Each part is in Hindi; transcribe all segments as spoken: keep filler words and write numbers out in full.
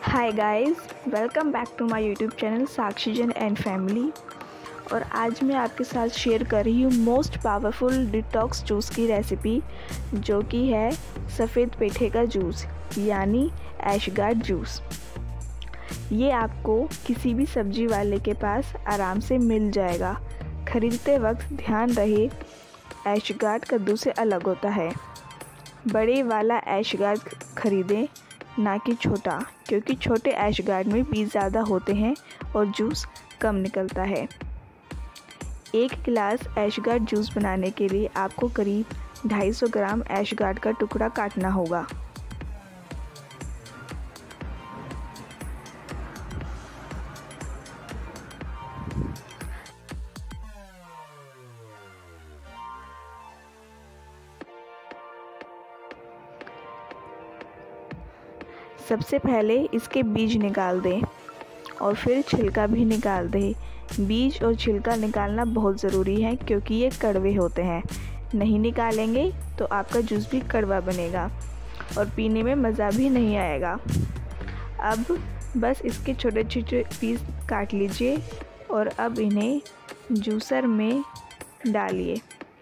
Hi guys, welcome back to my YouTube channel Sakshi Jain and family. और आज मैं आपके साथ शेयर कर रही हूँ मोस्ट पावरफुल डिटॉक्स जूस की रेसिपी, जो कि है सफ़ेद पेठे का जूस यानी ऐशगार्ड जूस। ये आपको किसी भी सब्जी वाले के पास आराम से मिल जाएगा। ख़रीदते वक्त ध्यान रहे, ऐशगार्ड कद्दू से अलग होता है। बड़े वाला ऐशगार्ड ख़रीदें, ना कि छोटा, क्योंकि छोटे ऐशगार्ड में बीज ज़्यादा होते हैं और जूस कम निकलता है। एक गिलास ऐशगार्ड जूस बनाने के लिए आपको करीब दो सौ पचास ग्राम ऐशगार्ड का टुकड़ा काटना होगा। सबसे पहले इसके बीज निकाल दें और फिर छिलका भी निकाल दें। बीज और छिलका निकालना बहुत ज़रूरी है, क्योंकि ये कड़वे होते हैं। नहीं निकालेंगे तो आपका जूस भी कड़वा बनेगा और पीने में मज़ा भी नहीं आएगा। अब बस इसके छोटे छोटे पीस काट लीजिए और अब इन्हें जूसर में डालिए।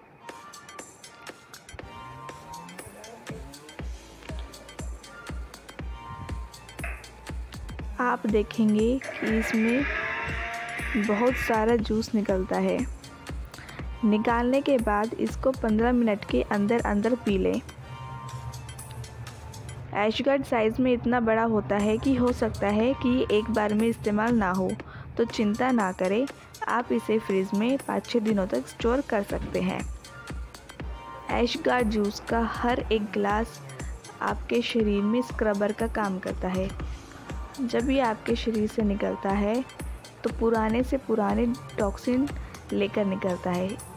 आप देखेंगे कि इसमें बहुत सारा जूस निकलता है। निकालने के बाद इसको पंद्रह मिनट के अंदर अंदर पी लें। ऐशगार्ड साइज़ में इतना बड़ा होता है कि हो सकता है कि एक बार में इस्तेमाल ना हो, तो चिंता ना करें, आप इसे फ्रिज में पाँच छः दिनों तक स्टोर कर सकते हैं। ऐशगार्ड जूस का हर एक गिलास आपके शरीर में स्क्रबर का काम करता है। जब ये आपके शरीर से निकलता है तो पुराने से पुराने टॉक्सिन लेकर निकलता है।